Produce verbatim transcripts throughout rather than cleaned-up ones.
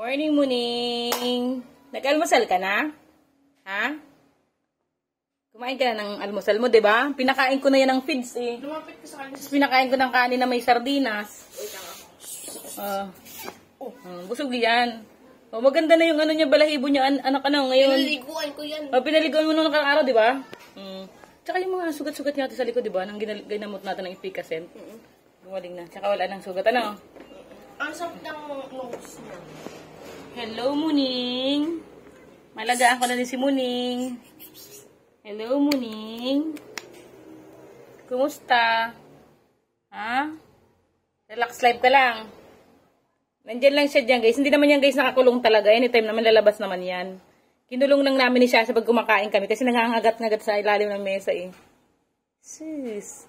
Morning, Muning. Nag-almusal ka na? Ha? Kumain ka na ng almusal mo, di ba? Pinakain ko na yan ng feeds eh. Lumapit ko sa kanya. Pinakain ko ng kanin na may sardinas. Uh, oh, uh, busog yan. Oh, maganda na yung ano niya, balahibo niya, an anak ano ngayon. Pinaliguan ko yan. Oh, pinaliguan mo nung nakang araw, di ba? Mm. Tsaka yung mga sugat-sugat natin sa likod, di ba? Nang ginamot natin ng Ipicacent. Mm -hmm. Gumaling na. Tsaka wala nang sugat, ano? Ang sakit ng nose niya. Hello, Muning. Malagaan ko na din si Muning. Hello, Muning. Kumusta? Ha? Relax life ka lang. Nandiyan lang siya dyan, guys. Hindi naman yan, guys, nakakulong talaga. Anytime naman lalabas naman yan. Kinulong lang namin ni Shasha pag kumakain kami kasi nangangagat-ngagat sa ilalim ng mesa eh. Sus.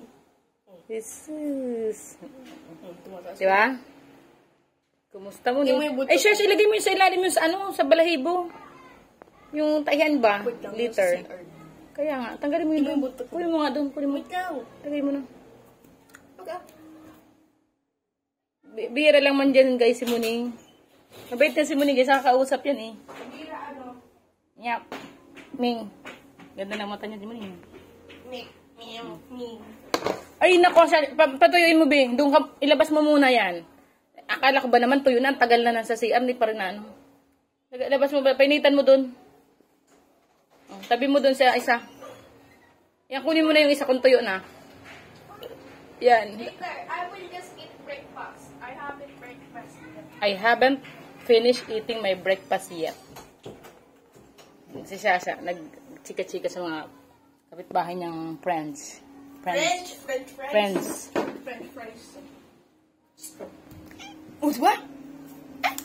Jesus. Diba? Kumusta mo ni? Ay, Shash, ilagay mo yung sa ilalim yung sa ano, sa balahibo. Yung tahian ba? Liter. Kaya nga, tanggalin mo yung doon. Kunin mo nga doon. Kunin mo. Lagay mo na. Bihira lang man dyan, guys, si Muning. Mabait na si Muning, guys. Nakakausap yan, eh. Bihira, ano? Yap. Ming. Ganda na mata niya, si Muning. Ming. Ming. Ming. Ay, nako. Patuyuin mo, Bing. Doon ka, ilabas mo muna yan. Akala ko ba naman tuyo na, tagal na nasa C R, hindi pa rin na, ano. Labas mo ba? Painitan mo doon. Oh, tabi mo doon sa isa. Yan, kunin mo na yung isa kung tuyo na. Yan. I will just eat breakfast. I haven't breakfast yet. I haven't finished eating my breakfast yet. Si Shasha, nag-chika-chika sa mga kapitbahay niyang friends. Friends. French fries. Friends. French fries. Oh, diba?